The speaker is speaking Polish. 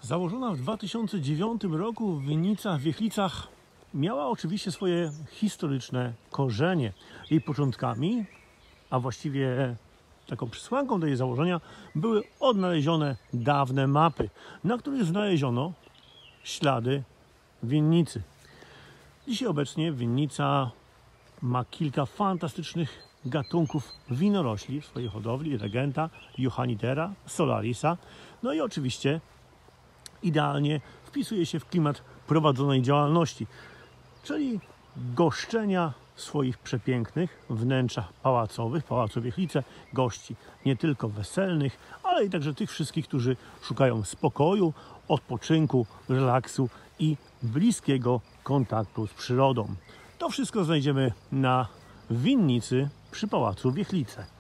Założona w 2009 roku winnica w Wiechlicach miała oczywiście swoje historyczne korzenie. Jej początkami, a właściwie taką przesłanką do jej założenia, były odnalezione dawne mapy, na których znaleziono ślady winnicy. Dzisiaj obecnie winnica ma kilka fantastycznych gatunków winorośli w swojej hodowli: Regenta, Johannitera, Solarisa. No i oczywiście idealnie wpisuje się w klimat prowadzonej działalności, czyli goszczenia w swoich przepięknych wnętrzach pałacowych. Pałacu Wiechlice gości nie tylko weselnych, ale i także tych wszystkich, którzy szukają spokoju, odpoczynku, relaksu i bliskiego kontaktu z przyrodą. To wszystko znajdziemy na winnicy przy Pałacu Wiechlice.